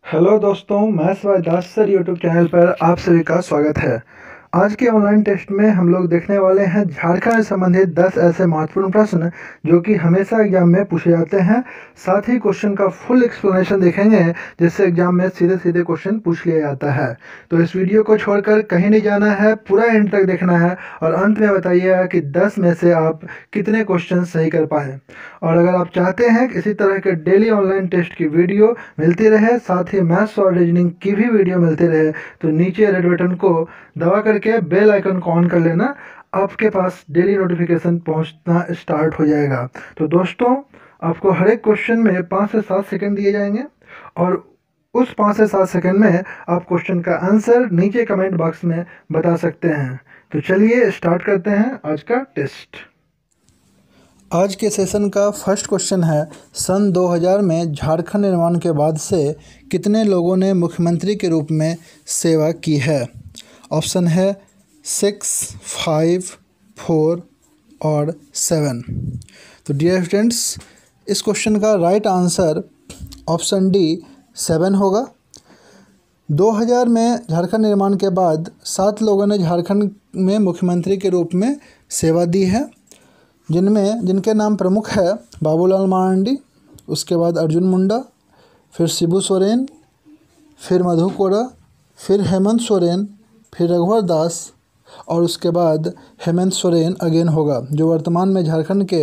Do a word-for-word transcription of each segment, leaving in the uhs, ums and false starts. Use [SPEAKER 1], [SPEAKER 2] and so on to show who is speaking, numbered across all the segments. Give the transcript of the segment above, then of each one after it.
[SPEAKER 1] Hello दोस्तों, मैं स्वाय दास सर यूट्यूब चैनल पर आप सभी का स्वागत है। आज के ऑनलाइन टेस्ट में हम लोग देखने वाले हैं झारखंड से संबंधित दस ऐसे महत्वपूर्ण प्रश्न जो कि हमेशा एग्जाम में पूछे जाते हैं। साथ ही क्वेश्चन का फुल एक्सप्लेनेशन देखेंगे जिससे एग्जाम में सीधे सीधे क्वेश्चन पूछ लिया जाता है। तो इस वीडियो को छोड़कर कहीं नहीं जाना है, पूरा एंड तक देखना है और अंत में बताइएगा कि दस में से आप कितने क्वेश्चन सही कर पाए। और अगर आप चाहते हैं कि इसी तरह के डेली ऑनलाइन टेस्ट की वीडियो मिलती रहे, साथ ही मैथ्स और रीजनिंग की भी वीडियो मिलती रहे, तो नीचे रेड बटन को दबा करके बेल आइकन को ऑन कर लेना। आपके पास डेली नोटिफिकेशन पहुंचना स्टार्ट हो जाएगा। तो दोस्तों, आपको हर एक क्वेश्चन में पाँच से सात सेकंड दिए जाएंगे और उस पाँच से सात सेकंड में आप क्वेश्चन का आंसर नीचे कमेंट बॉक्स में बता सकते हैं। तो चलिए स्टार्ट करते हैं आज का टेस्ट। आज के सेशन का फर्स्ट क्वेश्चन है, सन दो हज़ार में झारखंड निर्माण के बाद से कितने लोगों ने मुख्यमंत्री के रूप में सेवा की है? ऑप्शन है सिक्स, फाइव, फोर और सेवन। तो डियर स्टूडेंट्स, इस क्वेश्चन का right answer option D seven होगा। दो हज़ार में झारखंड निर्माण के बाद सात लोगों ने झारखंड में मुख्यमंत्री के रूप में सेवा दी है, जिनमें जिनके नाम प्रमुख है बाबूलाल मारंडी, उसके बाद अर्जुन मुंडा, फिर शिबू सोरेन, फिर मधु कोड़ा, फिर हेमंत सोरेन, फिर रघुवर दास और उसके बाद हेमंत सोरेन अगेन होगा, जो वर्तमान में झारखंड के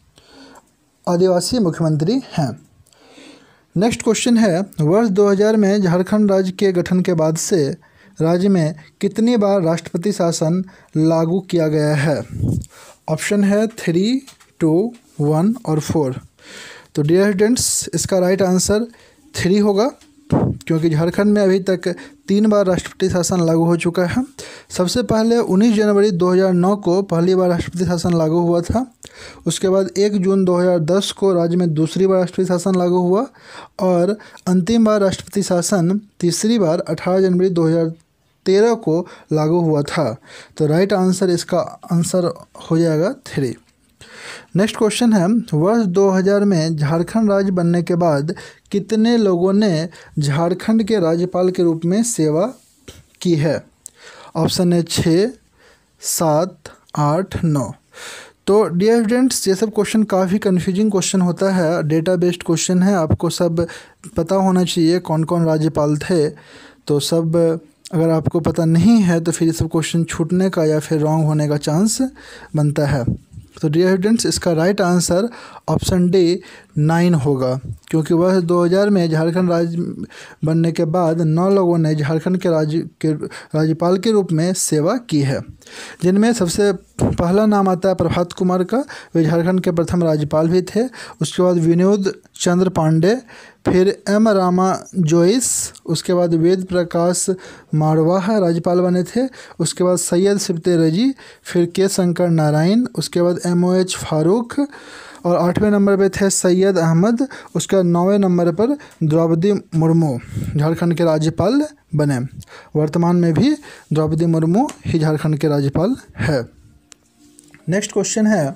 [SPEAKER 1] आदिवासी मुख्यमंत्री हैं। नेक्स्ट क्वेश्चन है, वर्ष दो हज़ार में झारखंड राज्य के गठन के बाद से राज्य में कितनी बार राष्ट्रपति शासन लागू किया गया है? ऑप्शन है थ्री, टू, वन और फोर। तो डियर स्टूडेंट्स, इसका राइट आंसर थ्री होगा, क्योंकि झारखंड में अभी तक तीन बार राष्ट्रपति शासन लागू हो चुका है। सबसे पहले उन्नीस जनवरी दो हज़ार नौ को पहली बार राष्ट्रपति शासन लागू हुआ था। उसके बाद एक जून दो हज़ार दस को राज्य में दूसरी बार राष्ट्रपति शासन लागू हुआ और अंतिम बार राष्ट्रपति शासन तीसरी बार अठारह जनवरी दो हज़ार तेरह को लागू हुआ था। तो राइट आंसर इसका आंसर हो जाएगा थ्री। नेक्स्ट क्वेश्चन है, वर्ष दो हज़ार में झारखंड राज्य बनने के बाद कितने लोगों ने झारखंड के राज्यपाल के रूप में सेवा की है? ऑप्शन है छः, सात, आठ, नौ। तो डियर स्टूडेंट्स, ये सब क्वेश्चन काफ़ी कंफ्यूजिंग क्वेश्चन होता है, डेटा बेस्ड क्वेश्चन है। आपको सब पता होना चाहिए कौन कौन राज्यपाल थे। तो सब अगर आपको पता नहीं है तो फिर ये सब क्वेश्चन छूटने का या फिर रॉन्ग होने का चांस बनता है। तो डियर स्टूडेंट्स, इसका right answer option D nine होगा, क्योंकि वह दो हज़ार में झारखंड राज्य बनने के बाद नौ लोगों ने झारखंड के राज्य के राज्यपाल के रूप में सेवा की है, जिनमें सबसे पहला नाम आता है प्रभात कुमार का, वे झारखंड के प्रथम राज्यपाल भी थे। उसके बाद विनोद चंद्र पांडे, फिर एम रामा जोइस, उसके बाद वेद प्रकाश मारवाह राज्यपाल बने थे। उसके बाद सैयद सिबते रजी, फिर के शंकर नारायण, उसके बाद एम ओ एच फारूक और आठवें नंबर पे थे सैयद अहमद। उसके बाद नौवें नंबर पर द्रौपदी मुर्मू झारखंड के राज्यपाल बने। वर्तमान में भी द्रौपदी मुर्मू ही झारखंड के राज्यपाल है। नेक्स्ट क्वेश्चन है,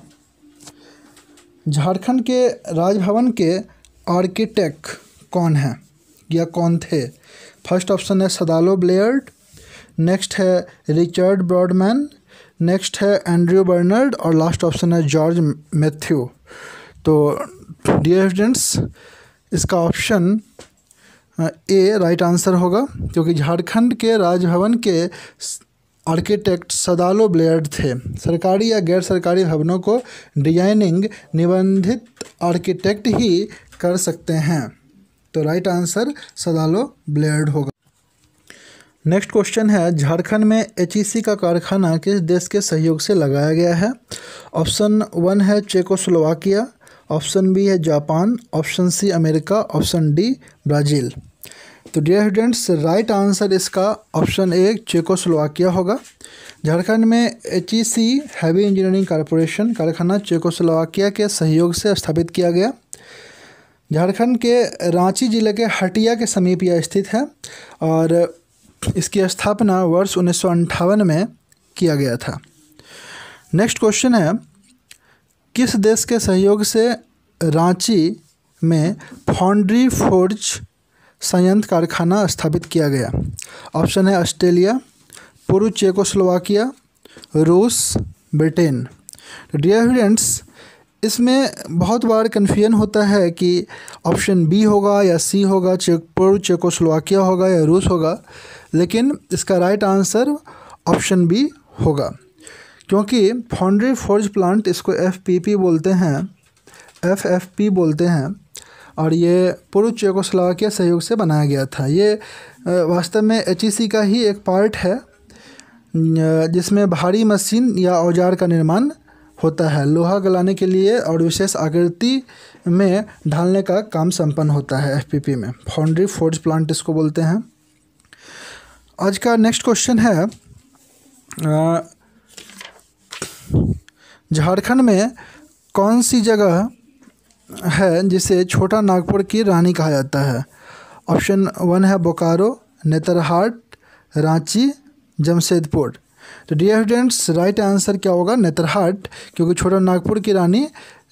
[SPEAKER 1] झारखंड के राजभवन के आर्किटेक्ट कौन है या कौन थे? फर्स्ट ऑप्शन है सदालो ब्लेयर्ड, नेक्स्ट है रिचर्ड ब्रॉडमैन, नेक्स्ट है एंड्रयू बर्नर्ड और लास्ट ऑप्शन है जॉर्ज मैथ्यू। तो डियर स्टूडेंट्स, इसका ऑप्शन ए राइट आंसर होगा, क्योंकि झारखंड के राजभवन के आर्किटेक्ट सदालो ब्लेयर्ड थे। सरकारी या गैर सरकारी भवनों को डिजाइनिंग निबंधित आर्किटेक्ट ही कर सकते हैं। तो राइट आंसर सदालो ब्लेयर्ड होगा। नेक्स्ट क्वेश्चन है, झारखंड में एच ई सी का कारखाना किस देश के सहयोग से लगाया गया है? ऑप्शन वन है चेकोस्लोवाकिया, ऑप्शन बी है Japan, option C America, option D Brazil. तो डियर स्टूडेंट्स, राइट आंसर इसका ऑप्शन ए चेकोस्लोवाकिया होगा। झारखंड में H E C heavy engineering corporation कारखाना चेकोस्लोवाकिया के सहयोग से स्थापित किया गया। झारखंड के रांची जिले के हटिया के समीप यह स्थित है और इसकी स्थापना वर्ष उन्नीस सौ अंठावन में किया गया था। नेक्स्ट क्वेश्चन है, किस देश के सहयोग से रांची में फाउंड्री फोर्ज संयंत्र कारखाना स्थापित किया गया? ऑप्शन है ऑस्ट्रेलिया, पूर्व चेकोस्लोवाकिया, रूस, ब्रिटेन। तो डियर स्टूडेंट्स, इसमें बहुत बार कन्फ्यूजन होता है कि ऑप्शन बी होगा या सी होगा, चेक पूर्व चेकोस्लोवाकिया होगा या रूस होगा, लेकिन इसका राइट आंसर ऑप्शन बी होगा, क्योंकि फाउंड्री फोर्ज प्लांट, इसको एफ पी पी बोलते हैं, एफ एफ पी बोलते हैं, और ये पूर्व चेकोस्लोवाकिया सहयोग से बनाया गया था। ये वास्तव में एच ई सी का ही एक पार्ट है, जिसमें भारी मशीन या औजार का निर्माण होता है, लोहा गलाने के लिए और विशेष आकृति में ढालने का काम संपन्न होता है एफ पी पी में। फाउंड्री फोर्ज प्लांट इसको बोलते हैं। आज का नेक्स्ट क्वेश्चन है, झारखंड में कौन सी जगह है जिसे छोटा नागपुर की रानी कहा जाता है? ऑप्शन वन है बोकारो, नेतरहाट, रांची, जमशेदपुर। तो डियर स्टूडेंट्स, राइट आंसर क्या होगा? नेतरहाट, क्योंकि छोटा नागपुर की रानी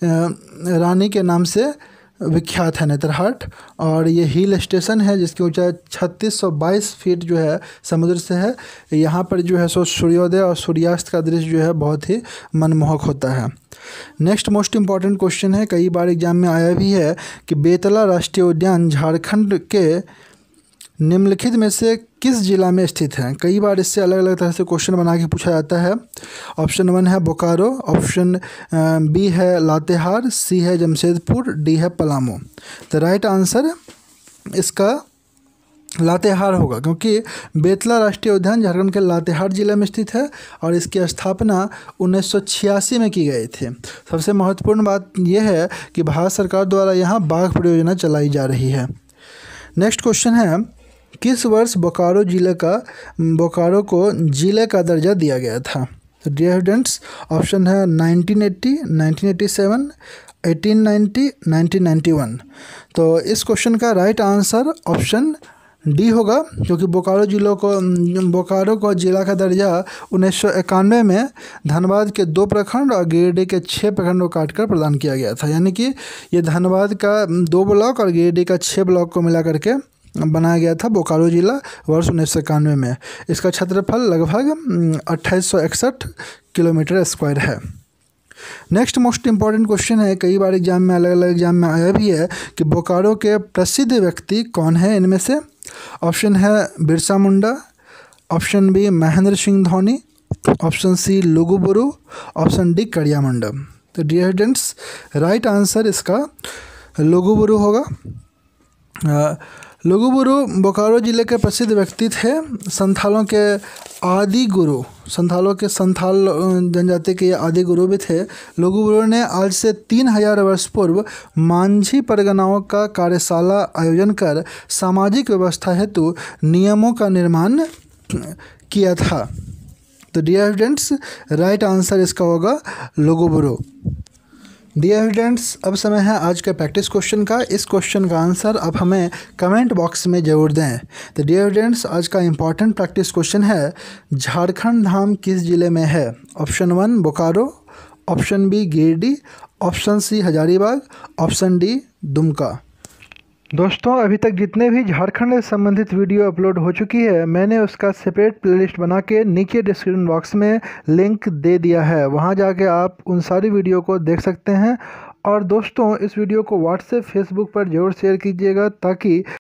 [SPEAKER 1] रानी के नाम से विख्यात है नेतरहाट, और ये हिल स्टेशन है जिसकी ऊंचाई छत्तीस सौ बाईस फीट जो है समुद्र से है। यहाँ पर जो है सो सूर्योदय और सूर्यास्त का दृश्य जो है बहुत ही मनमोहक होता है। नेक्स्ट मोस्ट इम्पॉर्टेंट क्वेश्चन है, कई बार एग्जाम में आया भी है कि बेतला राष्ट्रीय उद्यान झारखंड के निम्नलिखित में से किस जिला में स्थित है? कई बार इससे अलग अलग तरह से क्वेश्चन बना के पूछा जाता है। ऑप्शन वन है बोकारो, ऑप्शन बी है लातेहार, सी है जमशेदपुर, डी है पलामू। तो राइट आंसर इसका लातेहार होगा, क्योंकि बेतला राष्ट्रीय उद्यान झारखंड के लातेहार जिले में स्थित है और इसकी स्थापना उन्नीस सौ छियासी में की गई थी। सबसे महत्वपूर्ण बात यह है कि भारत सरकार द्वारा यहाँ बाघ परियोजना चलाई जा रही है। नेक्स्ट क्वेश्चन है, किस वर्ष बोकारो जिले का बोकारो को जिले का दर्जा दिया गया था? तो डियर स्टूडेंट्स, ऑप्शन है nineteen eighty, nineteen eighty seven, eighteen ninety, nineteen ninety one. तो इस क्वेश्चन का राइट आंसर ऑप्शन डी होगा, क्योंकि बोकारो जिलों को बोकारो को जिला का दर्जा उन्नीस सौ इक्यानवे में धनबाद के दो प्रखंड और गिरिडीह के छः प्रखंड को काटकर प्रदान किया गया था। यानी कि ये धनबाद का दो ब्लॉक और गिरिडीह का छः ब्लॉक को मिला करके बनाया गया था बोकारो जिला वर्ष उन्नीस सौ इक्यानवे में। इसका क्षेत्रफल लगभग अट्ठाईस सौ इकसठ किलोमीटर स्क्वायर है। नेक्स्ट मोस्ट इम्पॉर्टेंट क्वेश्चन है, कई बार एग्जाम में अलग अलग एग्जाम में आया भी है कि बोकारो के प्रसिद्ध व्यक्ति कौन है इनमें से? ऑप्शन है Birsa Munda, option B Mahendra Singh Dhoni, option C Lugu Buru, option D कड़िया मंडम। तो डियर स्टूडेंट्स, राइट आंसर इसका लुगु बुरु होगा। लुगु बुरु बोकारो जिले के प्रसिद्ध व्यक्ति थे, संथालों के आदि गुरु, संथालों के संथाल जनजाति के आदि गुरु भी थे। लुगु बुरु ने आज से तीन हजार वर्ष पूर्व मांझी परगनाओं का कार्यशाला आयोजन कर सामाजिक व्यवस्था हेतु नियमों का निर्माण किया था। तो डियर स्टूडेंट्स, राइट आंसर इसका होगा लुगु बुरु। डियर स्टूडेंट्स, अब समय है आज के प्रैक्टिस क्वेश्चन का। इस क्वेश्चन का आंसर आप हमें कमेंट बॉक्स में ज़रूर दें। तो डियर स्टूडेंट्स, आज का इंपॉर्टेंट प्रैक्टिस क्वेश्चन है, झारखंड धाम किस जिले में है? Option one Bokaro, option B Giridih, option C Hazaribagh, option D Dumka. दोस्तों, अभी तक जितने भी झारखंड से संबंधित वीडियो अपलोड हो चुकी है, मैंने उसका सेपरेट प्लेलिस्ट बना के नीचे डिस्क्रिप्शन बॉक्स में लिंक दे दिया है। वहां जाके आप उन सारी वीडियो को देख सकते हैं। और दोस्तों, इस वीडियो को व्हाट्सएप फेसबुक पर जरूर शेयर कीजिएगा, ताकि